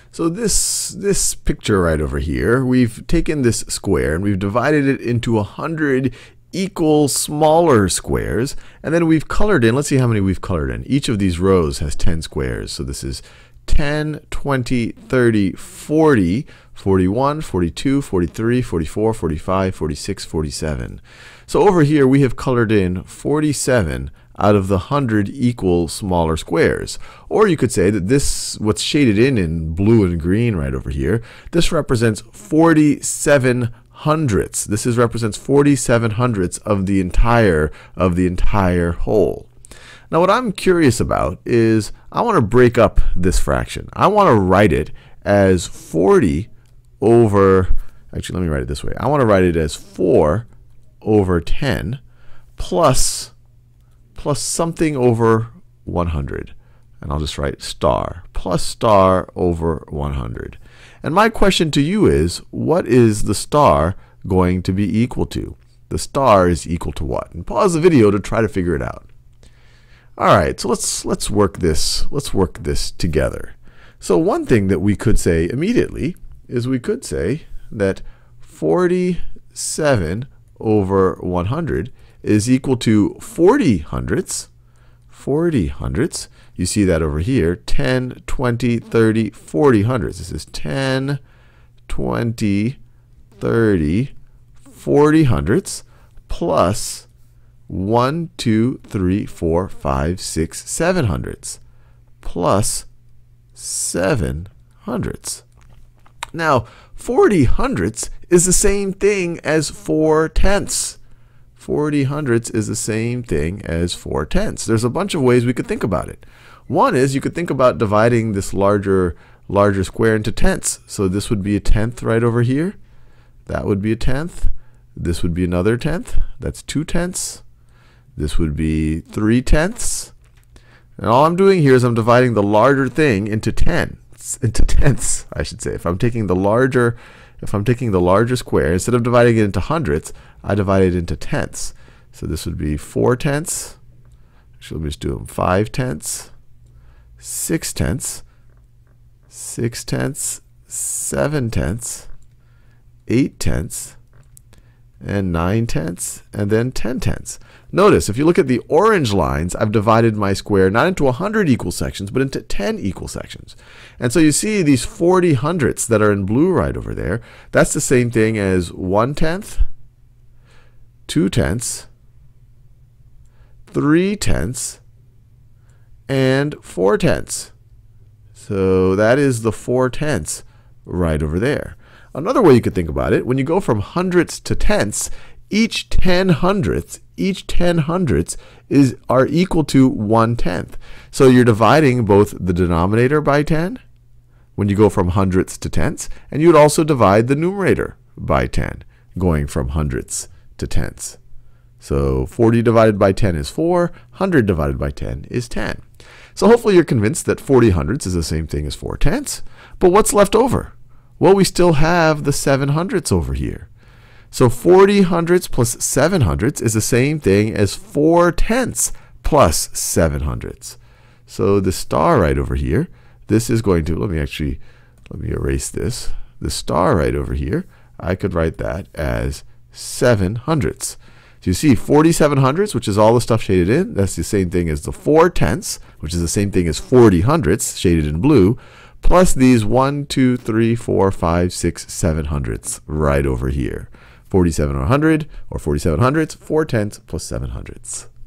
So this picture right over here, we've taken this square and we've divided it into 100 equal smaller squares, and then we've colored in, let's see how many we've colored in. Each of these rows has 10 squares. So this is 10, 20, 30, 40, 41, 42, 43, 44, 45, 46, 47. So over here we have colored in 47 out of the 100 equal smaller squares. Or you could say that this, what's shaded in blue and green right over here, this represents 47 hundredths. This represents 47 hundredths of the entire whole. Now what I'm curious about is I want to break up this fraction. I want to write it as 40 over, actually let me write it this way. I want to write it as 4 over 10 plus something over 100. And I'll just write star, plus star over 100. And my question to you is, what is the star going to be equal to? The star is equal to what? And pause the video to try to figure it out. All right, so let's work this together. So one thing that we could say immediately is we could say that 47 over 100 is equal to 40 hundredths. 40 hundredths. You see that over here, 10, 20, 30, 40 hundredths. This is 10, 20, 30, 40 hundredths plus 1, 2, 3, 4, 5, 6, 7 hundredths plus 7 hundredths. Now, 40 hundredths is the same thing as 4 tenths. 40 hundredths is the same thing as 4 tenths. There's a bunch of ways we could think about it. One is you could think about dividing this larger square into tenths. So this would be a tenth right over here. That would be a tenth. This would be another tenth. That's 2 tenths. This would be 3 tenths. And all I'm doing here is I'm dividing the larger thing into tenths, I should say. If I'm taking the larger square, instead of dividing it into hundredths, I divide it into tenths. So this would be 4 tenths. Actually, let me just do them. 5 tenths, 6 tenths, 6 tenths, 7 tenths, 8 tenths, and 9 tenths, and then 10 tenths. Notice, if you look at the orange lines, I've divided my square not into 100 equal sections, but into 10 equal sections. And so you see these 40 hundredths that are in blue right over there. That's the same thing as 1 tenth, 2 tenths, 3 tenths, and 4 tenths. So that is the 4 tenths right over there. Another way you could think about it, when you go from hundredths to tenths, each 10 hundredths are equal to 1 tenth. So you're dividing both the denominator by 10 when you go from hundredths to tenths, and you would also divide the numerator by 10 going from hundredths to tenths. So 40 divided by 10 is 4, 100 divided by 10 is 10. So hopefully you're convinced that 40 hundredths is the same thing as 4 tenths. But what's left over? Well, we still have the 7 hundredths over here. So 40 hundredths plus 7 hundredths is the same thing as 4 tenths plus 7 hundredths. So the star right over here, this is going to, let me erase this. The star right over here, I could write that as 7 hundredths. So you see 47 hundredths, which is all the stuff shaded in, that's the same thing as the 4 tenths, which is the same thing as 40 hundredths, shaded in blue, plus these 1, 2, 3, 4, 5, 6, 7 hundredths right over here. 47 or 100, or 47 hundredths, 4 tenths plus 7 hundredths.